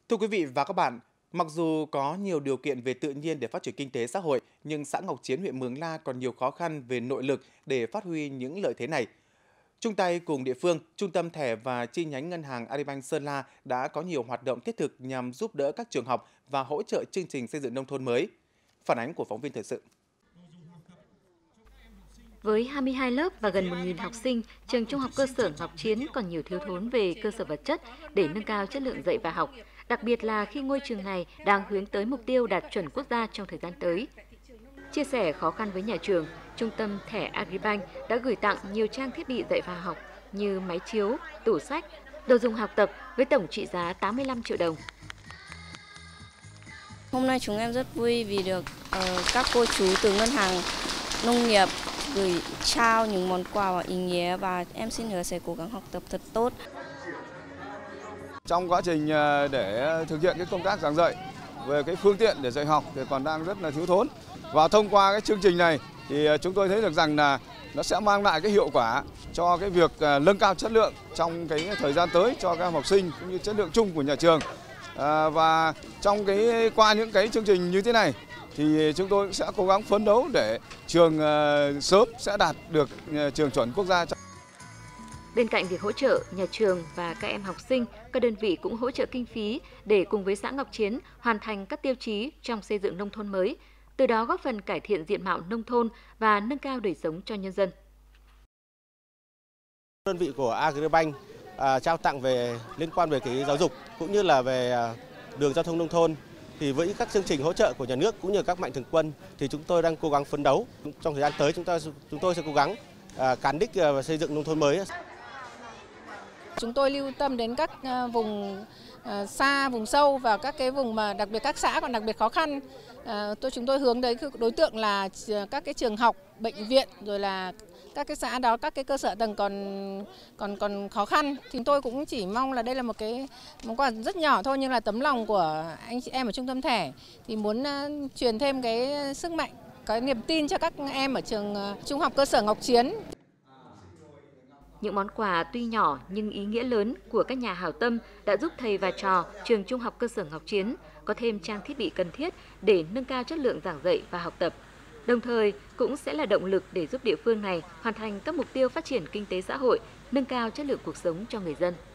Thưa quý vị và các bạn, mặc dù có nhiều điều kiện về tự nhiên để phát triển kinh tế xã hội, nhưng xã Ngọc Chiến, huyện Mường La còn nhiều khó khăn về nội lực để phát huy những lợi thế này. Chung tay cùng địa phương, Trung tâm Thẻ và chi nhánh Ngân hàng Agribank Sơn La đã có nhiều hoạt động thiết thực nhằm giúp đỡ các trường học và hỗ trợ chương trình xây dựng nông thôn mới. Phản ánh của phóng viên thời sự. Với 22 lớp và gần 1.000 học sinh, trường Trung học cơ sở Ngọc Chiến còn nhiều thiếu thốn về cơ sở vật chất để nâng cao chất lượng dạy và học, đặc biệt là khi ngôi trường này đang hướng tới mục tiêu đạt chuẩn quốc gia trong thời gian tới. Chia sẻ khó khăn với nhà trường, Trung tâm Thẻ Agribank đã gửi tặng nhiều trang thiết bị dạy và học như máy chiếu, tủ sách, đồ dùng học tập với tổng trị giá 85 triệu đồng. Hôm nay chúng em rất vui vì được các cô chú từ Ngân hàng Nông nghiệp gửi trao những món quà ý nghĩa và em xin hứa sẽ cố gắng học tập thật tốt. Trong quá trình để thực hiện cái công tác giảng dạy về cái phương tiện để dạy học thì còn đang rất là thiếu thốn. Và thông qua cái chương trình này thì chúng tôi thấy được rằng là nó sẽ mang lại cái hiệu quả cho cái việc nâng cao chất lượng trong cái thời gian tới cho các học sinh cũng như chất lượng chung của nhà trường. Và trong qua những cái chương trình như thế này thì chúng tôi sẽ cố gắng phấn đấu để trường sớm sẽ đạt được trường chuẩn quốc gia. Bên cạnh việc hỗ trợ, nhà trường và các em học sinh, các đơn vị cũng hỗ trợ kinh phí để cùng với xã Ngọc Chiến hoàn thành các tiêu chí trong xây dựng nông thôn mới, từ đó góp phần cải thiện diện mạo nông thôn và nâng cao đời sống cho nhân dân. Đơn vị của Agribank trao tặng liên quan về cái giáo dục cũng như là về đường giao thông nông thôn. Thì với các chương trình hỗ trợ của nhà nước cũng như các mạnh thường quân thì chúng tôi đang cố gắng phấn đấu. Trong thời gian tới chúng tôi sẽ cố gắng cán đích và xây dựng nông thôn mới. Chúng tôi lưu tâm đến các vùng xa, vùng sâu và các cái vùng mà đặc biệt các xã còn đặc biệt khó khăn. Chúng tôi hướng đến đối tượng là các cái trường học, bệnh viện rồi là các cái xã đó, các cái cơ sở tầng còn khó khăn. Thì tôi cũng chỉ mong là đây là một cái món quà rất nhỏ thôi nhưng là tấm lòng của anh chị em ở Trung tâm Thẻ thì muốn truyền thêm cái sức mạnh, cái niềm tin cho các em ở trường Trung học cơ sở Ngọc Chiến. Những món quà tuy nhỏ nhưng ý nghĩa lớn của các nhà hảo tâm đã giúp thầy và trò trường Trung học cơ sở Ngọc Chiến có thêm trang thiết bị cần thiết để nâng cao chất lượng giảng dạy và học tập. Đồng thời cũng sẽ là động lực để giúp địa phương này hoàn thành các mục tiêu phát triển kinh tế xã hội, nâng cao chất lượng cuộc sống cho người dân.